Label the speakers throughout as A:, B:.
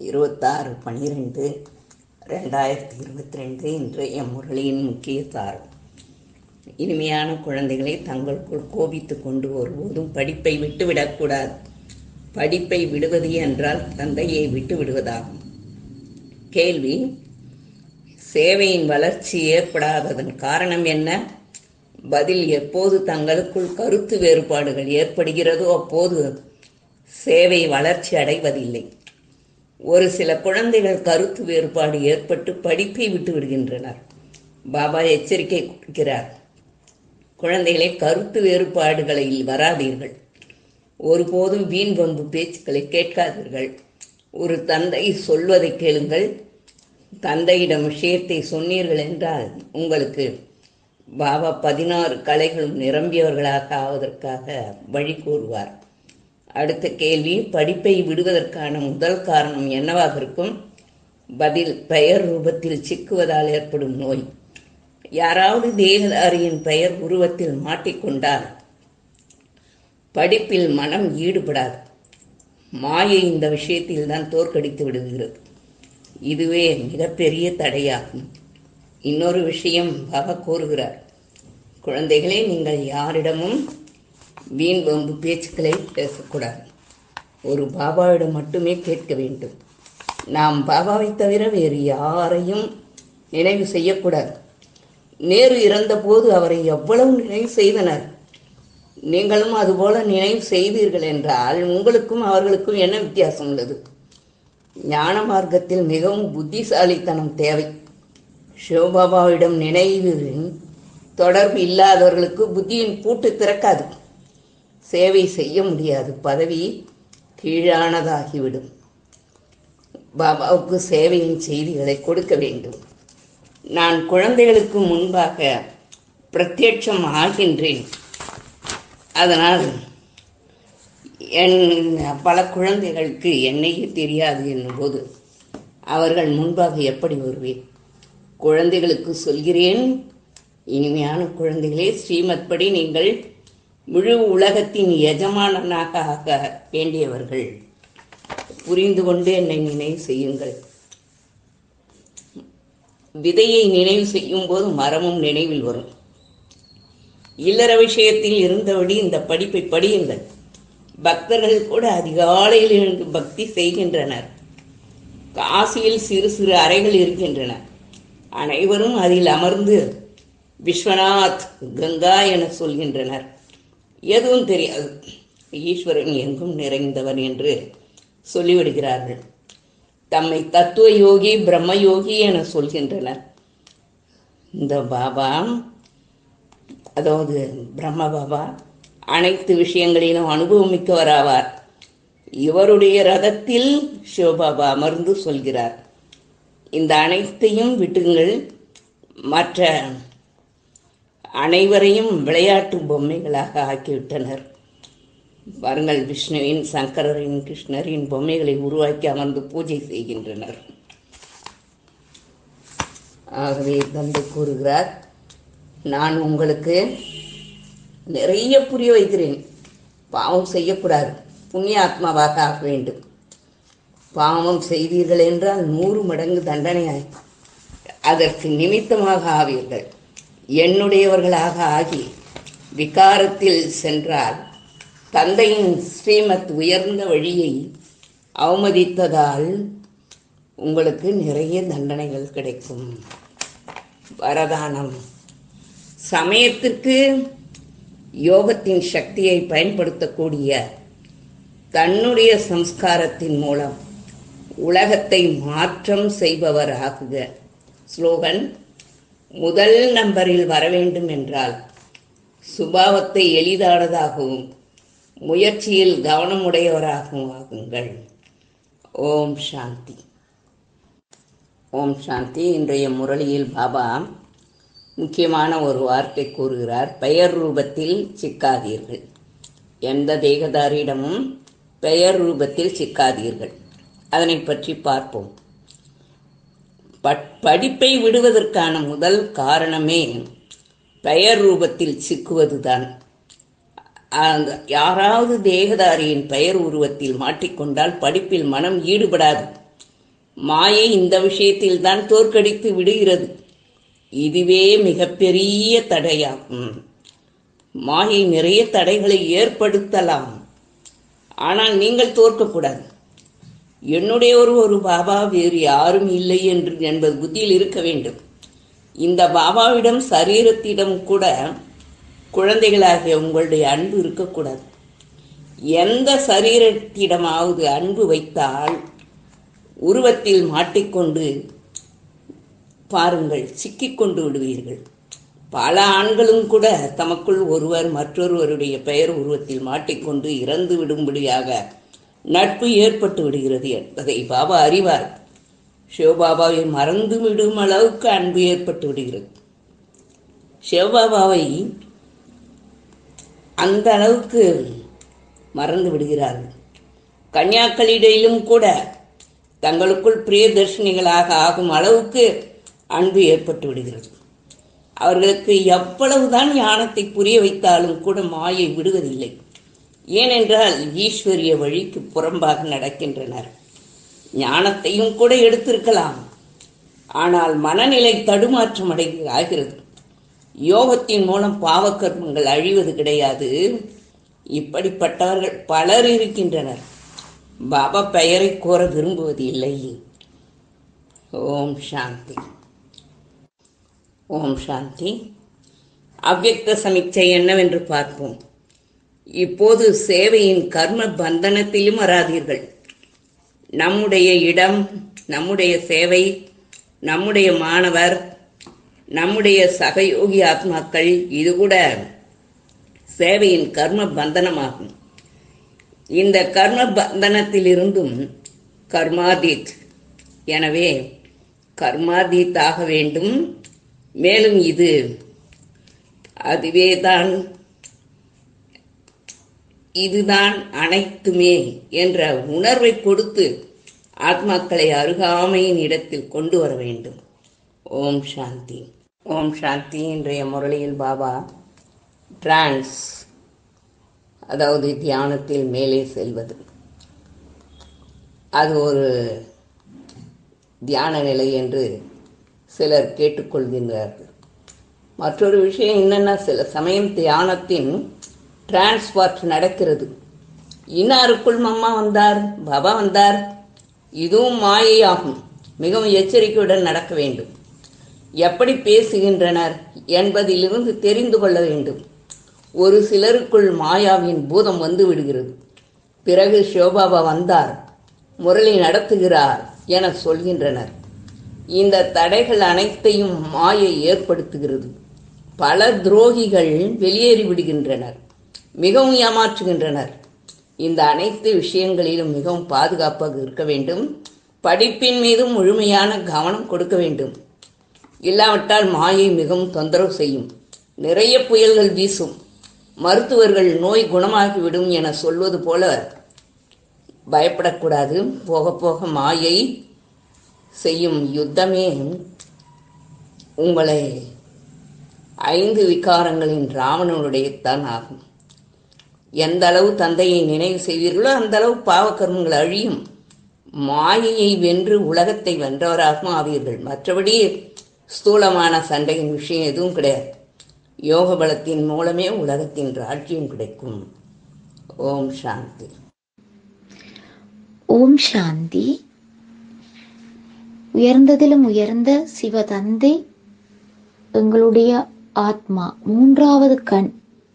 A: 26/12/2022 இன்றைய முரளியின் முக்கிய சாரம். இனிமையான குழந்தைகளை தங்களுக்குள் கோபித்து கொண்டு ஒருபோதும் படிப்பை விட்டுவிடக்கூடாது. படிப்பை விடுவது என்றால் தந்தையை விட்டு விடுவதாகும். கேள்வி: சேவையின் வளர்ச்சி ஏற்படாததன் காரணம் என்ன? பதில்: எப்போது தங்களுக்குள் கருத்து வேறுபாடுகள் ஏற்படுகிறதோ அப்போது சேவை வளர்ச்சி அடைவதில்லை. ஒரு சில குழந்தைகள் கருத்து வேறுபாடு ஏற்பட்டு படிப்பை விட்டு விடுகின்றனர். பாபா எச்சரிக்கை கொடுக்கிறார். குழந்தைகளை கருத்து வேறுபாடுகளில் வராதீர்கள். ஒருபோதும் வீண் வம்பு பேச்சுக்களை கேட்காதீர்கள். ஒரு தந்தை சொல்வதை கேளுங்கள். தந்தையிடம் விஷயத்தை சொன்னீர்கள் என்றால் உங்களுக்கு பாபா 16 கலைகளும் நிரம்பியவர்களாக ஆவதற்காக வழி கூறுவார். அடுத்த கேள்வி: படிப்பை விடுவதற்கான முதல் காரணம் என்னவாக இருக்கும்? பதில்: பெயர் ரூபத்தில் சிக்குவதால் ஏற்படும் நோய். யாராவது தேகதாரியின் பெயர் உருவத்தில் மாட்டிக்கொண்டால் படிப்பில் மனம் ஈடுபடாது. மாயை இந்த விஷயத்தில் தான் தோற்கடித்து விடுகிறது. இதுவே மிகப்பெரிய தடையாகும். இன்னொரு விஷயம் பாபா கூறுகிறார்: குழந்தைகளே, நீங்கள் யாரிடமும் வீண் வம்பு பேச்சுக்களை பேசக்கூடாது. ஒரு பாபாவிடம் மட்டுமே கேட்க வேண்டும். நாம் பாபாவை தவிர வேறு யாரையும் நினைவு செய்யக்கூடாது. நேரு இறந்தபோது அவரை எவ்வளவு நினைவு செய்தனர். நீங்களும் அதுபோல நினைவு செய்தீர்கள் என்றால் உங்களுக்கும் அவர்களுக்கும் என்ன வித்தியாசம் உள்ளது? ஞான மார்க்கத்தில் மிகவும் புத்திசாலித்தனம் தேவை. சிவபாபாவிடம் நினைவின் தொடர்பு இல்லாதவர்களுக்கு புத்தியின் பூட்டு திறக்காது. சேவை செய்ய முடியாது. பதவி கீழானதாகிவிடும். பாபாவுக்கு சேவையின் செய்திகளை கொடுக்க வேண்டும். நான் குழந்தைகளுக்கு முன்பாக பிரத்யட்சம் ஆகின்றேன். அதனால் பல குழந்தைகளுக்கு என்னையே தெரியாது என்னும்போது அவர்கள் முன்பாக எப்படி வருவேன்? குழந்தைகளுக்கு சொல்கிறேன்: இனிமையான குழந்தைகளே, ஸ்ரீமத் படி நீங்கள் முழு உலகத்தின் எஜமானனாக ஆக வேண்டியவர்கள். புரிந்து கொண்டு என்னை நினைவு செய்யுங்கள். விதையை நினைவு செய்யும் போது மரமும் நினைவில் வரும். இல்லற விஷயத்தில் இருந்தபடி இந்த படிப்பை படியுங்கள். பக்தர்கள் கூட அதிகாலையில் இருந்து பக்தி செய்கின்றனர். காசியில் சிறு சிறு அறைகள் இருக்கின்றன. அனைவரும் அதில் அமர்ந்து விஸ்வநாத், கங்கா என சொல்கின்றனர். எதுவும் தெரியாது. ஈஸ்வரன் எங்கும் நிறைந்தவன் என்று சொல்லிவிடுகிறார்கள். தம்மை தத்துவ யோகி, பிரம்ம யோகி என சொல்கின்றனர். இந்த பாபா, அதாவது பிரம்ம பாபா, அனைத்து விஷயங்களிலும் அனுபவமிக்கவராவார். இவருடைய ரதத்தில் சிவபாபா அமர்ந்து சொல்கிறார்: இந்த அனைத்தையும் விட்டுங்கள். மற்ற அனைவரையும் விளையாட்டு பொம்மைகளாக ஆக்கிவிட்டனர். பாருங்கள், விஷ்ணுவின், சங்கரரின், கிருஷ்ணரின் பொம்மைகளை உருவாக்கி அமர்ந்து பூஜை செய்கின்றனர். ஆகவே தந்தை கூறுகிறார்: நான் உங்களுக்கு நிறைய புரிய வைக்கிறேன். பாவம் செய்யக்கூடாது. புண்ணிய ஆத்மாவாக ஆக வேண்டும். பாவம் செய்தீர்கள் என்றால் 100 மடங்கு தண்டனை அதற்கு நிமித்தமாக ஆவீர்கள். என்னுடையவர்களாக ஆகி விகாரத்தில் சென்றால் தந்தையின் ஸ்ரீமத் உயர்ந்த வழியை அவமதித்ததால் உங்களுக்கு நிறைய தண்டனைகள் கிடைக்கும். வரதானம்: சமயத்திற்கு யோகத்தின் சக்தியை பயன்படுத்தக்கூடிய தன்னுடைய சம்ஸ்காரத்தின் மூலம் உலகத்தை மாற்றம் செய்பவர் ஆகுக. ஸ்லோகன்: முதல் நம்பரில் வர வேண்டும் என்றால் சுபாவத்தை எளிதானதாகவும் முயற்சியில் கவனமுடையவராகவும் ஆகுங்கள். ஓம் சாந்தி. ஓம் சாந்தி. இன்றைய முரளியில் பாபா முக்கியமான ஒரு வார்த்தை கூறுகிறார்: பெயர் ரூபத்தில் சிக்காதீர்கள். எந்த தேகதாரியிடமும் பெயர் ரூபத்தில் சிக்காதீர்கள். அதனை பற்றி பார்ப்போம். படிப்பை விடுவதற்கான முதல் காரணமே பெயர் ரூபத்தில் சிக்குவதுதான். யாராவது தேகதாரியின் பெயர் உருவத்தில் மாட்டிக்கொண்டால் படிப்பில் மனம் ஈடுபடாது. மாயை இந்த விஷயத்தில் தான் தோற்கடித்து விடுகிறது. இதுவே மிகப்பெரிய தடையாகும். மாயை நிறைய தடைகளை ஏற்படுத்தலாம், ஆனால் நீங்கள் தோற்கக்கூடாது. என்னுடைய ஒரு பாபா, வேறு யாரும் இல்லை என்று என்பது புத்தியில் இருக்க வேண்டும். இந்த பாபாவிடம் சரீரத்திடம் கூட குழந்தைகளாகிய உங்களுடைய அன்பு இருக்கக்கூடாது. எந்த சரீரத்திடமாவது அன்பு வைத்தால் உருவத்தில் மாட்டிக்கொண்டு பாருங்கள், சிக்கிக்கொண்டு விடுவீர்கள். பல ஆண்களும் கூட தமக்குள் ஒருவர் மற்றொருவருடைய பெயர் உருவத்தில் மாட்டிக்கொண்டு இறந்து விடும்படியாக நட்பு ஏற்பட்டு விடுகிறது என்பதை பாபா அறிவார். சிவபாபாவை மறந்து விடும் அளவுக்கு அன்பு ஏற்பட்டு விடுகிறது. சிவபாபாவை அந்த அளவுக்கு மறந்து விடுகிறார்கள். கன்னியாக்களிடையிலும் கூட தங்களுக்குள் பிரியதர்ஷினிகளாக ஆகும் அளவுக்கு அன்பு ஏற்பட்டு விடுகிறது. அவர்களுக்கு எவ்வளவுதான் ஞானத்தை புரிய வைத்தாலும் கூட மாயை விடுவதில்லை. ஏனென்றால் ஈஸ்வரிய வழிக்கு புறம்பாக நடக்கின்றனர். ஞானத்தையும் கூட எடுத்திருக்கலாம், ஆனால் மனநிலை தடுமாற்றம் ஆகிறது. யோகத்தின் மூலம் பாவக்கர்மங்கள் அழிவது கிடையாது. இப்படிப்பட்டவர்கள் பலர் இருக்கின்றனர். பாபா பெயரை கோர விரும்புவது இல்லை. ஓம் சாந்தி. ஓம் சாந்தி. அவ்யக்த சமிச்சை என்னவென்று பார்ப்போம். இப்போது சேவையின் கர்ம பந்தனத்திலும் வராதீர்கள். நம்முடைய இடம், நம்முடைய சேவை, நம்முடைய மாணவர், நம்முடைய சகயோகி ஆத்மாக்கள், இது கூட சேவையின் கர்ம பந்தனமாகும். இந்த கர்ம பந்தனத்திலிருந்தும் கர்மாதீத், எனவே கர்மாதீத் ஆக வேண்டும். மேலும் இதுதான் அனைத்துமே என்ற உணர்வை கொடுத்து ஆத்மாக்களை அருகாமையின் இடத்தில் கொண்டு வர வேண்டும். ஓம் சாந்தி. ஓம் சாந்தி. இன்றைய முரளியில் பாபா டிரான்ஸ், அதாவது தியானத்தில் மேலே செல்வது, அது ஒரு தியான நிலை என்று சிலர் கேட்டுக்கொள்கின்றார்கள். மற்றொரு விஷயம் என்னென்னா, சில சமயம் தியானத்தின் டிரான்ஸ்பார்ட் நடக்கிறது. இன்னாருக்குள் மம்மா வந்தார், பாபா வந்தார், இதுவும் மாயையாகும். மிகவும் எச்சரிக்கையுடன் நடக்க வேண்டும். எப்படி பேசுகின்றனர் என்பதிலிருந்து தெரிந்து கொள்ள வேண்டும். ஒரு சிலருக்குள் மாயாவின் பூதம் வந்து விடுகிறது. பிறகு சிவபாபா வந்தார், முரளி நடத்துகிறார் என சொல்கின்றனர். இந்த தடைகள் அனைத்தையும் மாயை ஏற்படுத்துகிறது. பல துரோகிகள் வெளியேறி விடுகின்றனர், மிகவும் ஏமாற்றுகின்றனர். இந்த அனைத்து விஷயங்களிலும் மிகவும் பாதுகாப்பாக இருக்க வேண்டும். படிப்பின் மீதும் முழுமையான கவனம் கொடுக்க வேண்டும். இல்லாவிட்டால் மாயை மிகவும் தொந்தரவு செய்யும். நிறைய புயல்கள் வீசும். மருத்துவர்கள் நோய் குணமாகிவிடும் என சொல்வது போல பயப்படக்கூடாது. போக போக மாயை செய்யும் யுத்தமே உங்களை 5 விகாரங்களின் ராவணனுடைய தான் ஆகும். எந்த அளவு தந்தையை நினைவு செய்வீர்களோ அந்த அளவு பாவக்கர்மங்கள் அழியும். மாயையை வென்று உலகத்தை வென்றவராகவும் ஆவீர்கள். மற்றபடி ஸ்தூலமான சண்டையின் விஷயம் எதுவும் கிடையாது. யோக பலத்தின் மூலமே உலகத்தின் ராஜ்யம் கிடைக்கும். ஓம் சாந்தி.
B: ஓம் சாந்தி. உயர்ந்ததிலும் உயர்ந்த சிவதந்தை, எங்களுடைய ஆத்மா, 3வது கண்,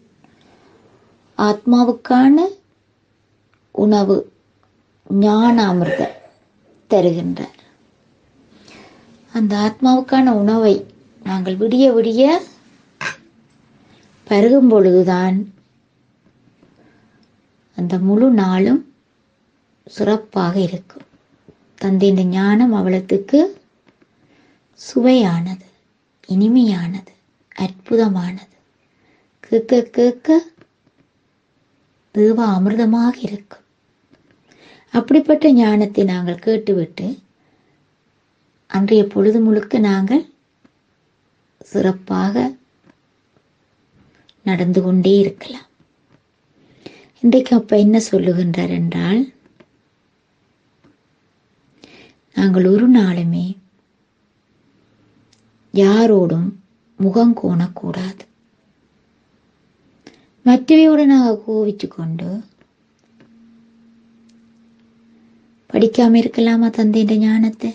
B: ஆத்மாவுக்கான உணவு ஞான அமிர்தம் தருகின்றார். அந்த ஆத்மாவுக்கான உணவை நாங்கள் விடிய விடிய பருகும் பொழுதுதான் அந்த முழு நாளும் சிறப்பாக இருக்கும். தந்தையின் ஞானம் அவளத்துக்கு சுவையானது, இனிமையானது, அற்புதமானது. கேட்க கேட்க தேவ அமிர்தமாக இருக்கும். அப்படிப்பட்ட ஞானத்தை நாங்கள் கேட்டுவிட்டு அன்றைய பொழுது முழுக்க நாங்கள் சிறப்பாக நடந்து கொண்டே இருக்கலாம். இன்றைக்கு அப்ப என்ன சொல்லுகின்றார் என்றால், நாங்கள் ஒரு நாளுமே யாரோடும் முகம் கோணக்கூடாது. மற்றவையோடு நாங்கள் கோவிச்சு கொண்டு படிக்காம இருக்கலாமா தந்தையின் ஞானத்தை?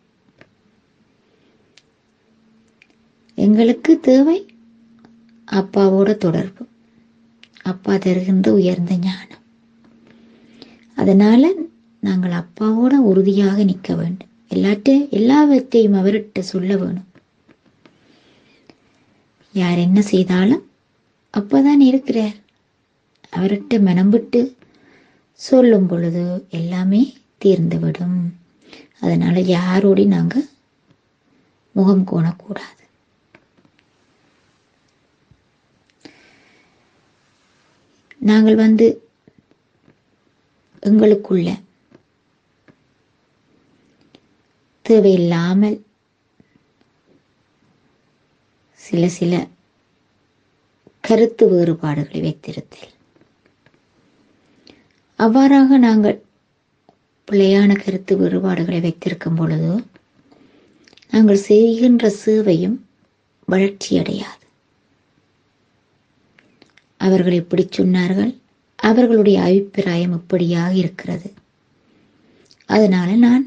B: எங்களுக்கு தேவை அப்பாவோட தொடர்பு, அப்பா தருகின்ற உயர்ந்த ஞானம். அதனால நாங்கள் அப்பாவோட உறுதியாக நிற்க வேண்டும். எல்லாவற்றையும் அவர்கிட்ட சொல்ல வேணும். யார் என்ன செய்தாலும் அப்பதான் இருக்கிறார். அவர்கிட்ட மனம் விட்டு சொல்லும் பொழுது எல்லாமே தீர்ந்துவிடும். அதனால யாரோடையும் நாங்கள் முகம் கோணக்கூடாது. நாங்கள் எங்களுக்குள்ள தேவையில்லாமல் சில கருத்து வேறுபாடுகளை வைத்திருத்தல். அவ்வாறாக நாங்கள் பிழையான கருத்து வேறுபாடுகளை வைத்திருக்கும் பொழுது நாங்கள் செய்கின்ற சேவையும் வளர்ச்சி அடையாது. அவர்கள் எப்படி சொன்னார்கள், அவர்களுடைய அபிப்பிராயம் எப்படியாக இருக்கிறது, அதனால நான்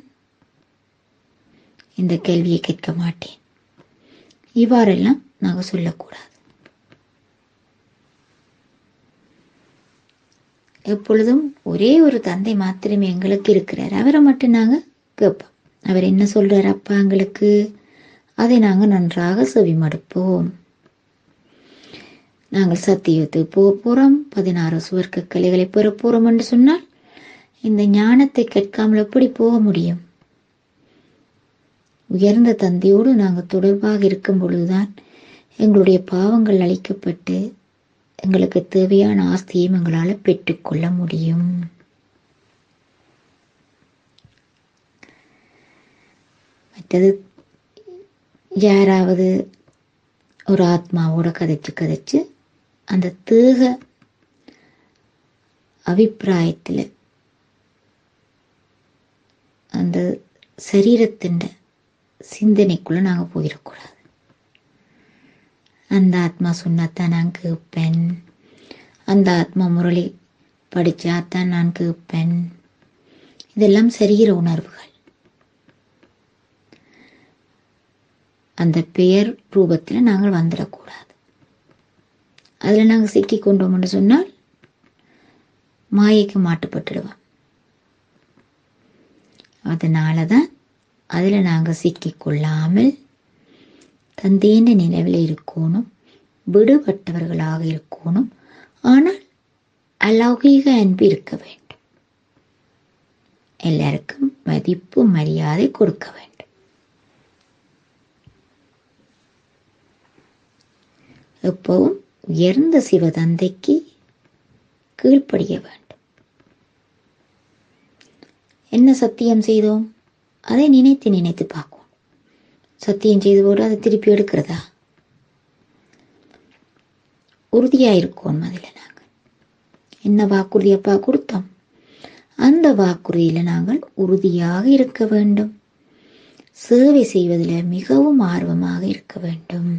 B: இந்த கேள்வியை கேட்க மாட்டேன், இவ்வாறெல்லாம் நாங்கள் சொல்லக்கூடாது. எப்பொழுதும் ஒரே ஒரு தந்தை மாத்திரமே எங்களுக்கு இருக்கிறார். அவரை மட்டும் நாங்கள் கேட்போம். அவர் என்ன சொல்றார் அப்பா எங்களுக்கு, அதை நாங்கள் நன்றாக செவிமடுப்போம். நாங்கள் சத்தியத்துக்கு போக போறோம், 16 சுவர்க்க கலைகளை பெற போறோம் என்று சொன்னால் இந்த ஞானத்தை கேட்காமல் எப்படி போக முடியும்? உயர்ந்த தந்தையோடு நாங்கள் தொடர்பாக இருக்கும் பொழுதுதான் எங்களுடைய பாவங்கள் அழிக்கப்பட்டு எங்களுக்கு தேவையான ஆஸ்தியையும் எங்களால் பெற்றுக்கொள்ள முடியும். மற்றது யாராவது ஒரு ஆத்மாவோட கதைச்சு அந்த தேக அபிப்பிராயத்தில் அந்த சரீரத்தின் சிந்தனைக்குள்ள நாங்கள் போயிடக்கூடாது. அந்த ஆத்மா சொன்னாத்தான் நான் கேட்பேன், அந்த ஆத்மா முரளி படிச்சாத்தான் நான் கேட்பேன், இதெல்லாம் சரீர உணர்வுகள். அந்த பெயர் ரூபத்தில் நாங்கள் வந்துடக்கூடாது. அதில் நாங்கள் சிக்கி கொண்டோம்னு சொன்னால் மாயைக்கு மாட்டுப்பட்டுடுவோம். அதனால தான் அதில் நாங்கள் சிக்கி கொள்ளாமல் தந்தையின் நினைவில் இருக்கணும், விடுபட்டவர்களாக இருக்கணும். ஆனால் அலௌகீக அன்பு இருக்க வேண்டும். எல்லாருக்கும் மதிப்பு மரியாதை கொடுக்க வேண்டும். எப்பவும் உயர்ந்த சிவதந்தைக்கு கீழ்ப்படிய வேண்டும். என்ன சத்தியம் செய்தோம் அதை நினைத்து பார்க்கும். சத்தியம் செய்து போது அதை திருப்பி எடுக்கிறதா? உறுதியாயிருக்கோம். அதில் நாங்கள் என்ன வாக்குறுதி அப்பா கொடுத்தோம், அந்த வாக்குறுதியில் நாங்கள் உறுதியாக இருக்க வேண்டும். சேவை செய்வதில் மிகவும் ஆர்வமாக இருக்க வேண்டும்.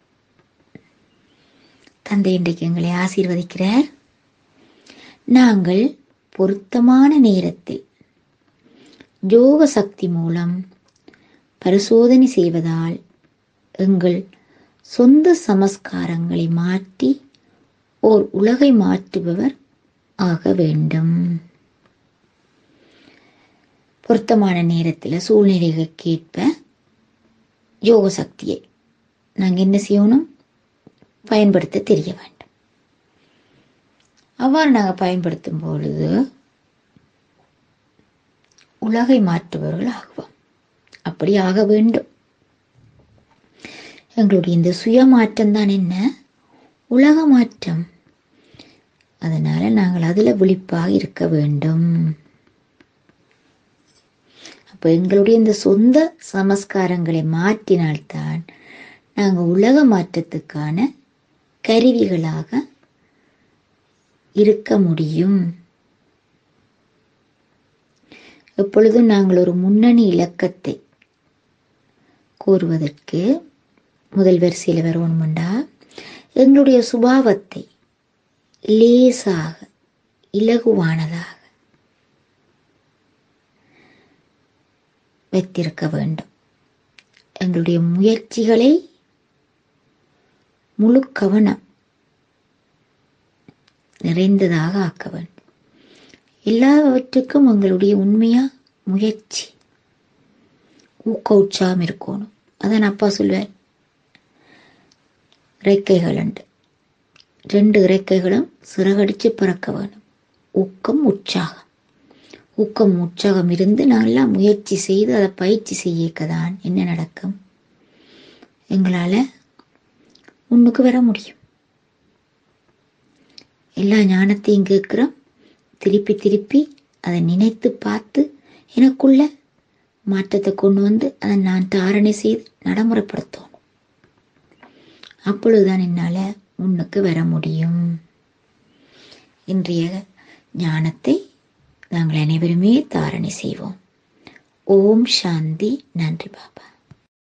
B: தந்தை இன்றைக்கு எங்களை ஆசீர்வதிக்கிறார். நாங்கள் பொருத்தமான நேரத்தில் யோக சக்தி மூலம் பரிசோதனை செய்வதால் எங்கள் சொந்த சமஸ்காரங்களை மாற்றி ஓர் உலகை மாற்றுபவர் ஆக வேண்டும். பொருத்தமான நேரத்தில் சூழ்நிலைகளுக்கேற்ப யோக சக்தியை நாங்கள் என்ன செய்யணும், பயன்படுத்த தெரிய வேண்டும். அவ்வாறு நாங்கள் பயன்படுத்தும் பொழுது உலகை மாற்றுபவர்கள் ஆகுவோம். அப்படி ஆக வேண்டும். எங்களுடைய இந்த சுய மாற்றம் தான் என்ன, உலக மாற்றம். அதனால நாங்கள் அதில் விழிப்பாக இருக்க வேண்டும். அப்போ எங்களுடைய இந்த சொந்த சமஸ்காரங்களை மாற்றினால்தான் நாங்கள் உலக மாற்றத்துக்கான கருவிகளாக இருக்க முடியும். எப்பொழுதும் நாங்கள் ஒரு முன்னணி இலக்கத்தை கோருவதற்கு முதல் வரிசையில் வரணுமெண்டா எங்களுடைய சுபாவத்தை லேசாக இலகுவானதாக வைத்திருக்க வேண்டும். எங்களுடைய முயற்சிகளை முழு கவனம் நிறைந்ததாக ஆக்க வேண்டும். எல்லாவற்றுக்கும் எங்களுடைய உண்மையா முயற்சி ஊக்க உற்சாகம் இருக்கணும். அதான் அப்பா சொல்வார், இறக்கைகள் உண்டு, 2 இறக்கைகளும் சிறகடிச்சு பறக்க வேணும். ஊக்கம் உற்சாகம் இருந்து நல்லா முயற்சி செய்து அதை பயிற்சி செய்யக்கதான் என்ன நடக்கும், எங்களால் முன்னுக்கு வர முடியும். எல்லா ஞானத்தையும் கேட்குறோம், திருப்பி அதை நினைத்து பார்த்து எனக்குள்ள மாற்றத்தை கொண்டு வந்து அதை நான் தாரணை செய்து நடைமுறைப்படுத்தணும். அப்பொழுதுதான் என்னால் முன்னுக்கு வர முடியும். இன்றைய ஞானத்தை நாங்கள் அனைவருமே தாரணை செய்வோம். ஓம் சாந்தி. நன்றி பாபா.